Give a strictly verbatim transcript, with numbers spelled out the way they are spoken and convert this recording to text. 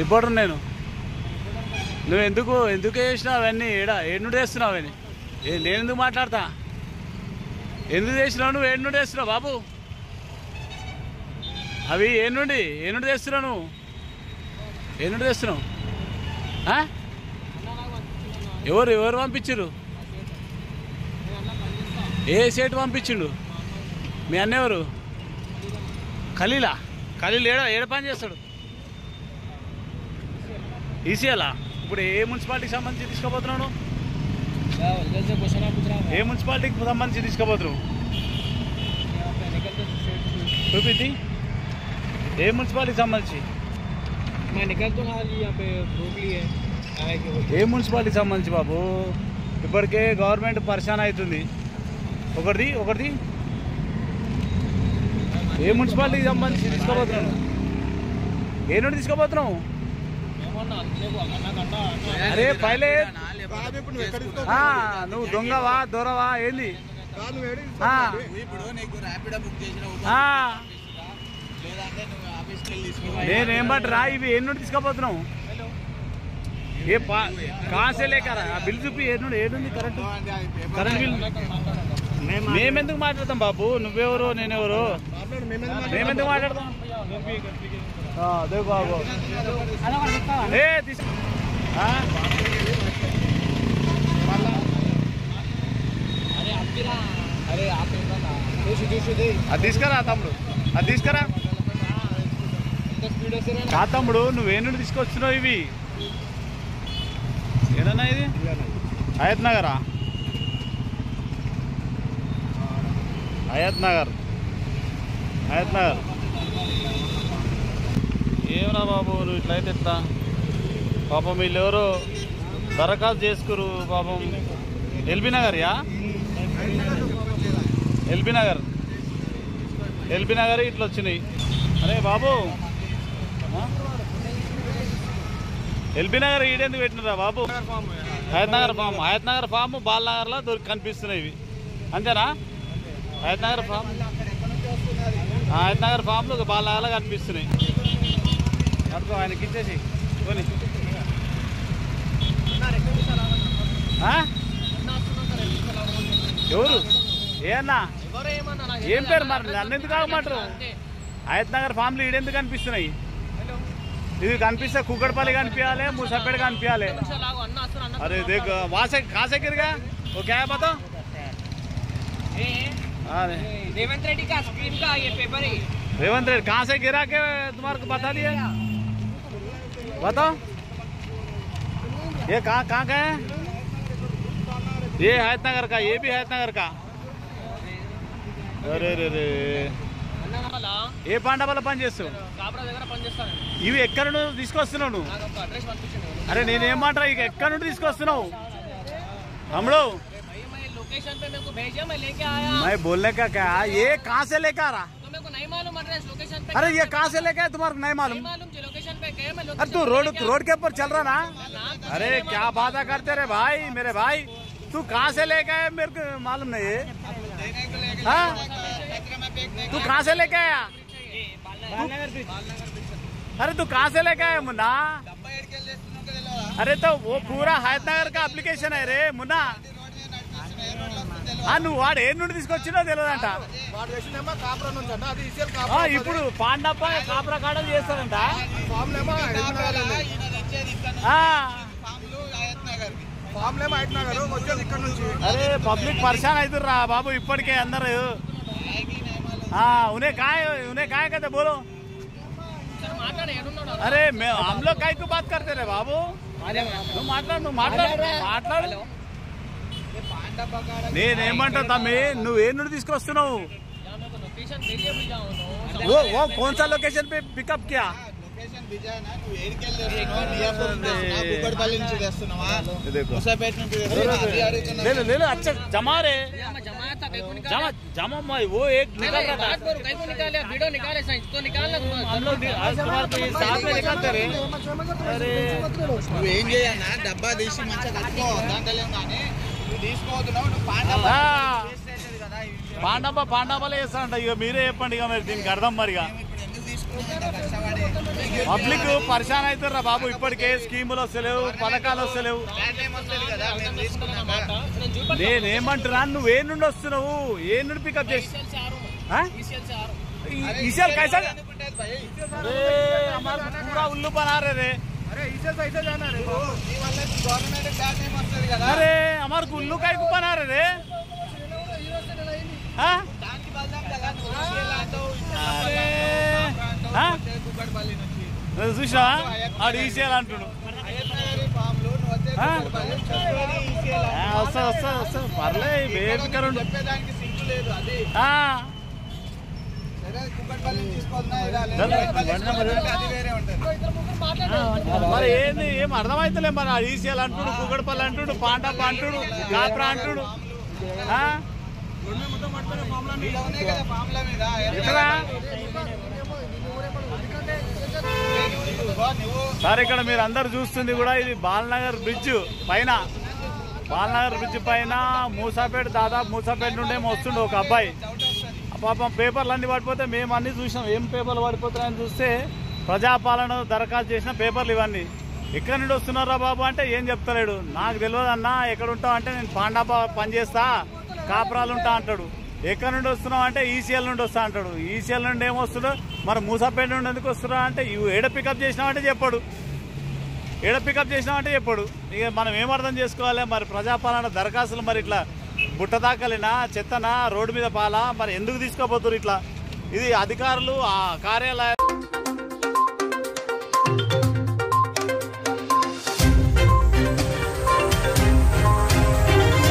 Reporter నేను. నువ్వు ఎందుకు ఎందుకు చేసినావు అవన్నీ? ఏడా ఏడు వేస్తున్నావు అవన్నీ? నేను ఎందుకు మాట్లాడతా? ఎందుకు చేసినావు నువ్వు? ఏడు వేస్తున్నావు బాబు అవి? ఏ నుండి ఏ నుండి తెస్తున్నావు నువ్వు? ఏ నుండి తెస్తున్నావు? ఎవరు ఎవరు పంపించారు? ఏ సేటు పంపించిండు? మీ అన్న ఎవరు? ఖలీలా? ఖలీల్ ఏడ ఏడ పని చేస్తాడు? ఈసీఎలా? ఇప్పుడు ఏ మున్సిపాలిటీకి సంబంధించి తీసుకోబోతున్నావు? ఏ మున్సిపాలిటీకి సంబంధించి తీసుకోబోతున్నావు? చూపించి ఏ మున్సిపాలిటీకి సంబంధించి? ఏ మున్సిపాలిటీకి సంబంధించి బాబు? ఇప్పటికే గవర్నమెంట్ పరిశాన్ అవుతుంది. ఒకటిది ఒకటిది ఏ మున్సిపాలిటీకి సంబంధించి తీసుకోబోతున్నాను? ఏ నుండి తీసుకోబోతున్నావు? అరే పైలే నువ్వు దొంగవా దొరవా ఏంది? నేనేం బట్టి రా. ఇవి ఏ నుండి తీసుకోబోతున్నావు? ఏ పా కాసే లేకరా బిల్ చూపి. ఏ నుండి ఏడుంది కరెంట్ కరెంట్ బిల్? మేమెందుకు మాట్లాడతాం బాబు? నువ్వెవరు నేనెవరు? మేమెందుకు మాట్లాడతాం? అదే బాబు ఏ తీసు అది తీసుకురా తమ్ముడు, అది తీసుకురా. కా తమ్ముడు నువ్వే నుండి తీసుకొచ్చినావు ఇవి? ఏదన్నా ఇది హయత్ నగరా? హయత్ నగర్ హయత్ నగర్ ఏమన్నా బాబు నువ్వు ఇట్లయితే ఎట్లా? పాపం వీళ్ళు ఎవరో దరఖాస్తు చేసుకురు పాపం. ఎల్బీ నగర్ యా? ఎల్బీ నగర్ ఎల్బీ నగర్ ఇట్లా వచ్చినాయి. అరే బాబు ఎల్బీ నగర్ ఈడెందుకు పెట్టినరా బాబు? హయత్ నగర్ ఫామ్ హయత్ నగర్ ఫామ్ బాలనగర్లో దొరికి కనిపిస్తున్నాయి ఇవి, అంతేనా? హయత్ నగర్ ఫామ్ హయత్ నగర్ ఫామ్లు బాలనగర్లో కనిపిస్తున్నాయి. అడుకో ఆయనకి ఇచ్చేసి కొని. ఎవరు? ఏ అన్నా ఏం పేరు మరి? నన్ను ఎందుకు ఆగమంటారు? హయత్ నగర్ ఫామ్లు ఈడెందుకు కనిపిస్తున్నాయి? ఇది కనిపిస్తే కుక్కడపల్లి కనిపించాలి, ముసాపేట కనిపించాలి. अरे देख वहाँ से कहाँ से गिर गया वो? क्या है बताओ? रेवंत रेड्डी का स्क्रीन का ये पेपर है। रेवंत रेड्डी कहाँ से गिरा के तुम्हारे को बता दिया? बताओ ये कहाँ कहाँ का है? ये हयत नगर का, ये भी हयत नगर का. अरे रे रे ఏ పాండవాల పని చేస్తావు? ఇవి ఎక్కడ నుండి తీసుకొస్తున్నావు నువ్వు? అరే నేనేమంటా ఇక ఎక్కడ నుండి తీసుకొస్తున్నావు తమ్ముడు? मैं बोलने का क्या ये कहाँ से लेकर आ रहा? अरे ये कहाँ से लेकर तुम्हारे नहीं मालूम? अरे तू रोड रोड के ऊपर चल रहा ना? अरे क्या बात करते रे भाई मेरे भाई, तू कहाँ से लेकर आया मेरे को मालूम नहीं है. हाँ तू कहाँ से लेके आया? अरे तू कहाँ से लेके आया मुन्ना? अरे तो वो पूरा हयत नगर का अप्लिकेशन है रे मुन्ना. నువ్వు వాడు ఏ నుండి తీసుకొచ్చినా తెలియదంట. ఇప్పుడు పాండప్ప కాపురా కాడ చేస్తాడంట. అరే పబ్లిక్ పరిశాన్ అవుతుర్రా బాబు ఇప్పటికే అందరు. उन्हें काय उन्हें काय कहते बोलो? अरे मैं हम लोग काय को बात करते रहे बाबू? నువ్వు మాట్లాడు నువ్వు మాట్లాడు మాట్లాడు. నేనేమంటా తమ్మి నువ్వు ఏ నుండి తీసుకొస్తున్నావు? वो वो कौन सा लोकेशन पे पिकअप किया? ले लो अच्छा जमा रे जमा जमा मैं वो एक निकाल रहा था. वीडियो निकाले तो निकालना हम लोग साथ में निकालते रहे. अरे నువ్వేం చేయాలన్నా డబ్బా తీసి మంచిగా కట్టుకో దాంట్లో కానీ నువ్వు తీసుకోవద్దున్నావు. నువ్వు పాండవ పాండవాలే చేస్తానంట. ఇక మీరే చెప్పండి ఇక మరి దీనికి అర్థం మరిగా. ఇప్పుడు ఎందుకు తీసుకుంటున్నా కష్టపడి పబ్లిక్ పరిశాన్ అవుతారా బాబు, ఇప్పటికే స్కీములు వస్తలేవు, పథకాలు వస్తలేవు. నేనేమంటున్నా, నువ్వు ఏ నుండి వస్తున్నావు, ఏ నుండి పికప్ చేసి ఈసీఎల్ कैसा अरे हमारा पूरा उल्लू बना रहे रे. अरे ఈసీఎల్ ऐसा जाना रे నీ వల్ల గవర్నమెంట్ బ్యాన్ ఏం వస్తది కదా. अरे हमारे उल्लू काहे को बना रहे रे. हां దానికి బల్దాం కదా ఈసీఎల్ అంటావు. अरे हां కుక్కడపల్లి నుంచి చూసా ఆడు ఈసీఎల్ అంటుడు. అయ్యప్పని ఫామ్ లో నువ్వు వచ్చే కుక్కడపల్లి చదివేది ఈసీఎల్. వస్తా వస్తా వస్తా పర్లే వేదికరు చెప్పేదానికి సింకు లేదు అది. ఆ మరి ఏంది ఏం అర్థమైతలే మరి ఈసీఎల్ అంటుడు, కుక్కడపల్లి అంటుడు, పాండప్ప అంటుడు, కాప్రా అంటుడు. సార్ ఇక్కడ మీరు అందరు చూస్తుంది కూడా ఇది బాలనగర్ బ్రిడ్జ్ పైన, బాలనగర్ బ్రిడ్జ్ పైన మూసాపేట, దాదాపు మూసాపేట నుండి వస్తుండే ఒక అబ్బాయి. పాపం పేపర్లు అన్ని పడిపోతే మేము అన్ని చూసినాం, ఏం పేపర్లు పడిపోతున్నాయని చూస్తే ప్రజాపాలన దరఖాస్తు చేసిన పేపర్లు ఇవన్నీ. ఎక్కడి నుండి వస్తున్నారా బాబు అంటే ఏం చెప్తలేడు. నాకు తెలియదు అన్న ఎక్కడ ఉంటావు అంటే నేను పాండాప పనిచేస్తా, కాపురాలు ఉంటా అంటాడు. ఎక్కడి నుండి వస్తున్నావు అంటే ఈసీఎల్ నుండి వస్తా అంటాడు. ఈసీఎల్ నుండి ఏమొస్తుందో మరి మూసాపేట నుండి ఎందుకు వస్తున్నా అంటే ఏడ పికప్ చేసినావంటే చెప్పాడు, ఏడ పికప్ చేసినావంటే చెప్పాడు. ఇక మనం ఏం అర్థం చేసుకోవాలి మరి ప్రజాపాలన దరఖాస్తులు మరి ఇట్లా బుట్ట దాకలినా చెత్తనా రోడ్డు మీద పాలా మరి ఎందుకు తీసుకోపోతున్నారు ఇట్లా. ఇది అధికారులు ఆ కార్యాలయం